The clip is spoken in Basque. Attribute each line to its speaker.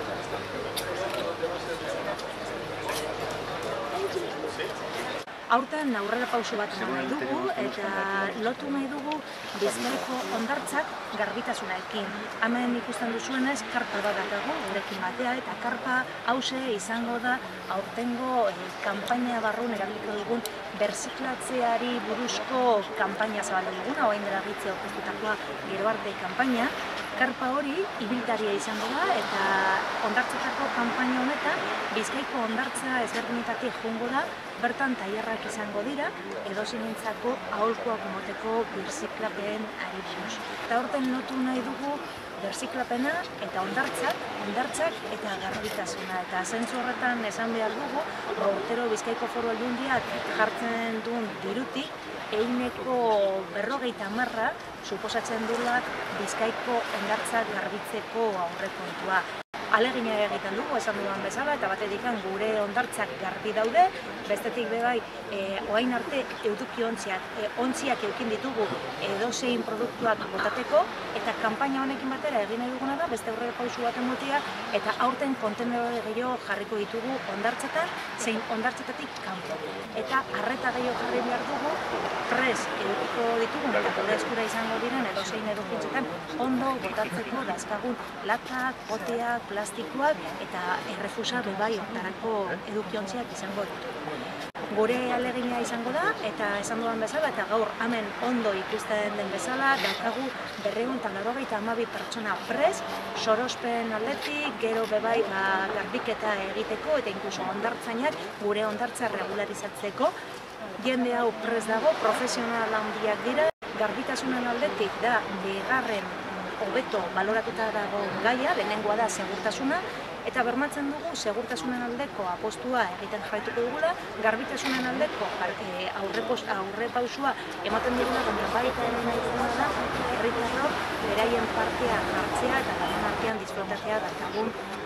Speaker 1: Aurten aurrera pauso bat eman nahi dugu eta lotu nahi dugu Bizkaiko hondartzak garbitasunarekin. Hemen ikusten duzuenez, karpa bat daukagu gurekin batea eta karpa hauxe izango da aurtengo kanpaina barrun erabiliko dugun berziklatzeari buruzko kanpaina zabaldu duguna, orain dela gutxi aurkeztutakoa Gero arte kanpaina. Karpa hori ibiltaria izango da eta hondartzetako kanpaina honetan Bizkaiko hondartza ezberdinetatik joango da, bertan tailerrak izango dira, edozeinentzako aholkuak emoteko birziklapen ari buruz. Eta aurten lotu nahi dugu birziklapena eta hondartzak eta garbitasuna. Eta zentzu horretan esan behar dugu, urtero Bizkaiko Foru Aldundiak jartzen duen dirutik, 50% suposatzen duela Bizkaiko hondartzak garbitzeko aurrekontua. Alegina egiten dugu, esan dudan bezala, eta batetik gure hondartzak garbi daude, bestetik bebai, orain arte ontziak eukin ditugu edozein produktuak botateko, eta kanpaina honekin batera egin nahi duguna da, beste aurrerapauso bat ematea, eta aurten kontenedore gehiago jarriko ditugu hondartzetan, zein hondartzetatik kanpo. Eta arreta gehiago jarri behar dugu, prest edukiko ditugun, eta gure eskura izango diren edozein edukintzetan ondo botatzeko dazkagun latak, poteak, plastikoak eta errefusa bebai hortarako edukiontziak izango ditugu. Gure alegina izango da, eta esan dudan bezala, eta gaur hemen ondo ikusten den bezala, daukagu 292 pertsona prest, sorospen aldetik, gero bebai garbiketa egiteko, eta inkluso hondartzainak gure hondartza regularizatzeko. Jende hau prest dago, profesional handiak dira, garbitasunen aldetik da bigarren hobeto baloratuta dago gaia, lehenengoa da segurtasuna, eta bermatzen dugu segurtasunen aldeko apostua egiten jarraituko dugula, garbitasunen aldeko aurrepausua ematen dugula, baina baita ere nahi duguna da herritarrok beraien partea hartzea eta lanen artean disfrutatzea daukagun